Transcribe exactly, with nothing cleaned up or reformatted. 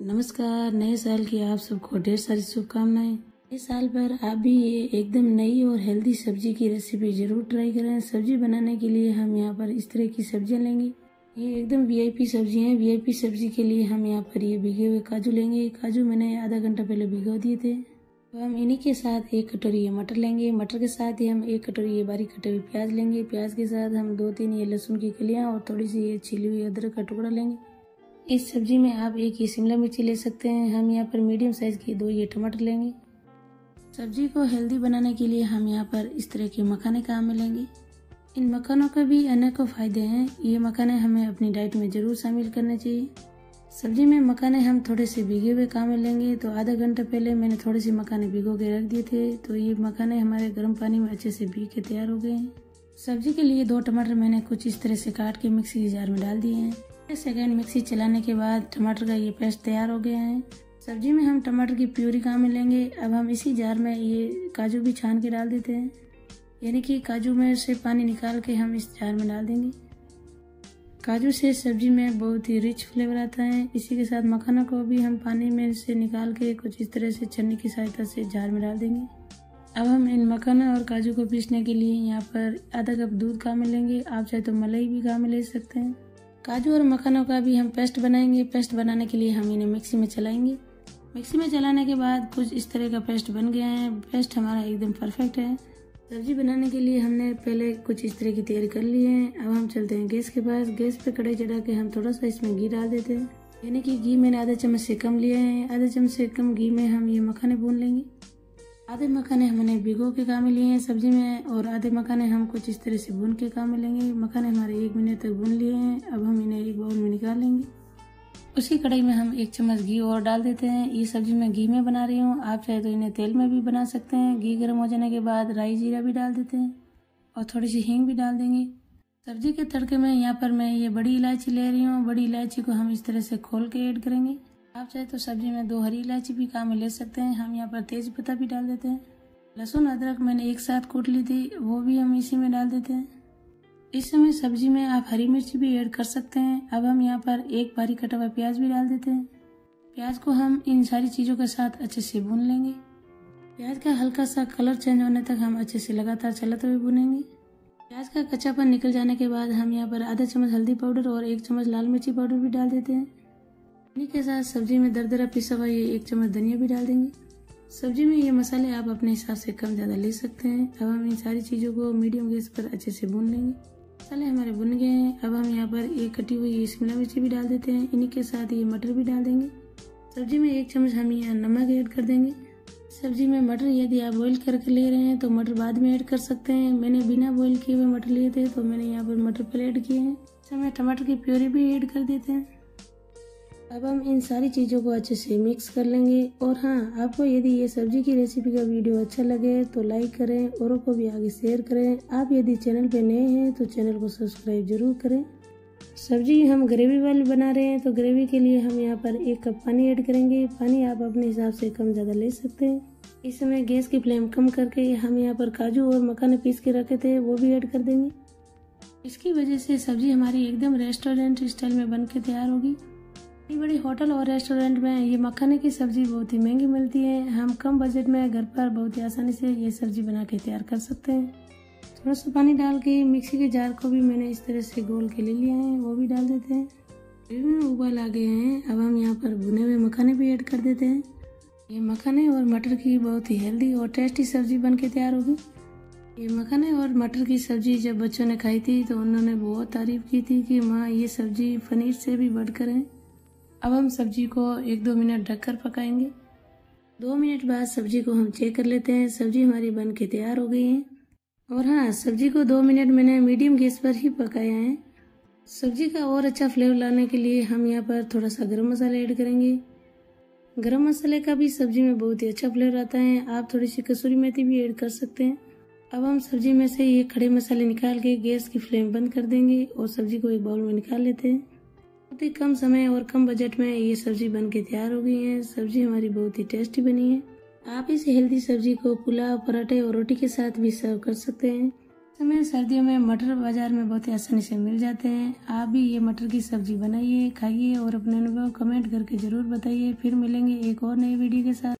नमस्कार। नए साल की आप सबको ढेर सारी शुभकामनाएं। इस साल पर आप भी ये एकदम नई और हेल्दी सब्जी की रेसिपी जरूर ट्राई करें। सब्जी बनाने के लिए हम यहाँ पर इस तरह की सब्जियां लेंगे। ये एकदम वीआईपी सब्जी हैं। वीआईपी सब्जी के लिए हम यहाँ पर ये भिगे हुए काजू लेंगे। काजू मैंने आधा घंटा पहले भिगो दिए थे। तो हम इन्हीं के साथ एक कटोरी ये मटर लेंगे। मटर के साथ ही हम एक कटोरी ये बारीक कटे हुए प्याज लेंगे। प्याज के साथ हम दो तीन ये लहसुन की कलियां और थोड़ी सी ये छिली हुई अदरक का टुकड़ा लेंगे। इस सब्जी में आप एक ये शिमला मिर्ची ले सकते हैं। हम यहाँ पर मीडियम साइज की दो ये टमाटर लेंगे। सब्जी को हेल्दी बनाने के लिए हम यहाँ पर इस तरह के मखाने काम में लेंगे। इन मखानों के भी अनेकों फायदे हैं। ये मखाने हमें अपनी डाइट में जरूर शामिल करने चाहिए। सब्जी में मखाने हम थोड़े से भीगे हुए काम में लेंगे। तो आधा घंटा पहले मैंने थोड़े से मखाने भिगो के रख दिए थे। तो ये मखाने हमारे गर्म पानी में अच्छे से भीग के तैयार हो गए हैं। सब्जी के लिए दो टमाटर मैंने कुछ इस तरह से काट के मिक्सी के जार में डाल दिए हैं। सेकेंड मिक्सी चलाने के बाद टमाटर का ये पेस्ट तैयार हो गया है। सब्जी में हम टमाटर की प्यूरी काम में लेंगे। अब हम इसी जार में ये काजू भी छान के डाल देते हैं, यानी कि काजू में से पानी निकाल के हम इस जार में डाल देंगे। काजू से सब्जी में बहुत ही रिच फ्लेवर आता है। इसी के साथ मखाना को भी हम पानी में से निकाल के कुछ इस तरह से छन्नी की सहायता से जार में डाल देंगे। अब हम इन मखाना और काजू को पीसने के लिए यहाँ पर आधा कप दूध काम में लेंगे। आप चाहे तो मलाई भी काम में ले सकते हैं। काजू और मखानों का भी हम पेस्ट बनाएंगे। पेस्ट बनाने के लिए हम इन्हें मिक्सी में चलाएंगे। मिक्सी में चलाने के बाद कुछ इस तरह का पेस्ट बन गया है। पेस्ट हमारा एकदम परफेक्ट है। सब्जी बनाने के लिए हमने पहले कुछ इस तरह की तैयारी कर ली है। अब हम चलते हैं गैस के पास। गैस पे कढ़ाई चढ़ा के हम थोड़ा सा इसमें घी डाल देते हैं, यानी कि घी मैंने आधा चम्मच से कम लिया है। आधा चम्मच से कम घी में हम ये मखाने भून लेंगे। आधे मखाने हमने भिगो के काम में लिए हैं सब्जी में, और आधे मखाने हम कुछ इस तरह से भून के काम में लेंगे। मखाने हमारे एक मिनट तक भून लिए हैं। अब हम इन्हें एक बाउल में निकाल लेंगे। उसी कढ़ाई में हम एक चम्मच घी और डाल देते हैं। ये सब्जी मैं घी में बना रही हूँ। आप चाहे तो इन्हें तेल में भी बना सकते हैं। घी गर्म हो जाने के बाद राई जीरा भी डाल देते हैं और थोड़ी सी हींग भी डाल देंगे। सब्जी के तड़के में यहाँ पर मैं ये बड़ी इलायची ले रही हूँ। बड़ी इलायची को हम इस तरह से खोल के ऐड करेंगे। आप चाहे तो सब्जी में दो हरी इलायची भी काम में ले सकते हैं। हम यहाँ पर तेज पत्ता भी डाल देते हैं। लहसुन अदरक मैंने एक साथ कूट ली थी, वो भी हम इसी में डाल देते हैं। इस समय सब्जी में आप हरी मिर्ची भी ऐड कर सकते हैं। अब हम यहाँ पर एक बारीक कटा हुआ प्याज भी डाल देते हैं। प्याज को हम इन सारी चीज़ों के साथ अच्छे से भून लेंगे। प्याज का हल्का सा कलर चेंज होने तक हम अच्छे से लगातार चलाते हुए भूनेंगे। प्याज का कच्चापन निकल जाने के बाद हम यहाँ पर आधा चम्मच हल्दी पाउडर और एक चम्मच लाल मिर्ची पाउडर भी डाल देते हैं। इन्हीं के साथ सब्जी में दरदरा पिसा हुआ ये एक चम्मच धनिया भी डाल देंगे। सब्जी में ये मसाले आप अपने हिसाब से कम ज़्यादा ले सकते हैं। अब हम इन सारी चीज़ों को मीडियम गैस पर अच्छे से भून लेंगे। मसाले हमारे भुन गए हैं। अब हम यहाँ पर एक कटी हुई ये शिमला मिर्ची भी डाल देते हैं। इन्हीं के साथ ये मटर भी डाल देंगे। सब्जी में एक चम्मच हम यहाँ नमक ऐड कर देंगे। सब्जी में मटर यदि आप बॉईल करके ले रहे हैं तो मटर बाद में ऐड कर सकते हैं। मैंने बिना बॉईल किए हुए मटर लिए थे तो मैंने यहाँ पर मटर पहले ऐड किए हैं। इसमें टमाटर की प्यूरी भी ऐड कर देते हैं। अब हम इन सारी चीज़ों को अच्छे से मिक्स कर लेंगे। और हाँ, आपको यदि ये सब्जी की रेसिपी का वीडियो अच्छा लगे तो लाइक करें, औरों को भी आगे शेयर करें। आप यदि चैनल पे नए हैं तो चैनल को सब्सक्राइब जरूर करें। सब्जी हम ग्रेवी वाली बना रहे हैं तो ग्रेवी के लिए हम यहाँ पर एक कप पानी ऐड करेंगे। पानी आप अपने हिसाब से कम ज़्यादा ले सकते हैं। इस समय गैस की फ्लेम कम करके हम यहाँ पर काजू और मखाने पीस के रखे थे वो भी ऐड कर देंगे। इसकी वजह से सब्जी हमारी एकदम रेस्टोरेंट स्टाइल में बन के तैयार होगी। बड़ी बड़ी होटल और रेस्टोरेंट में ये मखाने की सब्जी बहुत ही महंगी मिलती है। हम कम बजट में घर पर बहुत ही आसानी से ये सब्जी बना के तैयार कर सकते हैं। थोड़ा सा पानी डाल के मिक्सी के जार को भी मैंने इस तरह से गोल के ले लिया है, वो भी डाल देते हैं। ग्रेवी में उबाल आ गए हैं। अब हम यहाँ पर भुने हुए मखाने भी ऐड कर देते हैं। ये मखाने और मटर की बहुत ही हेल्दी और टेस्टी सब्जी बन के तैयार होगी। ये मखाने और मटर की सब्जी जब बच्चों ने खाई थी तो उन्होंने बहुत तारीफ की थी कि माँ ये सब्जी पनीर से भी बढ़कर है। अब हम सब्जी को एक दो मिनट ढककर पकाएंगे। दो मिनट बाद सब्जी को हम चेक कर लेते हैं। सब्जी हमारी बन के तैयार हो गई है। और हाँ, सब्जी को दो मिनट मैंने मीडियम गैस पर ही पकाया है। सब्जी का और अच्छा फ्लेवर लाने के लिए हम यहाँ पर थोड़ा सा गरम मसाला ऐड करेंगे। गरम मसाले का भी सब्जी में बहुत ही अच्छा फ्लेवर आता है। आप थोड़ी सी कसूरी मेथी भी ऐड कर सकते हैं। अब हम सब्जी में से ये खड़े मसाले निकाल के गैस की फ्लेम बंद कर देंगे और सब्जी को एक बाउल में निकाल लेते हैं। बहुत ही कम समय और कम बजट में ये सब्जी बन के तैयार हो गई है। सब्जी हमारी बहुत ही टेस्टी बनी है। आप इस हेल्दी सब्जी को पुलाव, पराठे और रोटी के साथ भी सर्व कर सकते हैं। समय सर्दियों में मटर बाजार में बहुत ही आसानी से मिल जाते हैं। आप भी ये मटर की सब्जी बनाइए, खाइए और अपने अनुभव कमेंट करके जरूर बताइए। फिर मिलेंगे एक और नई वीडियो के साथ।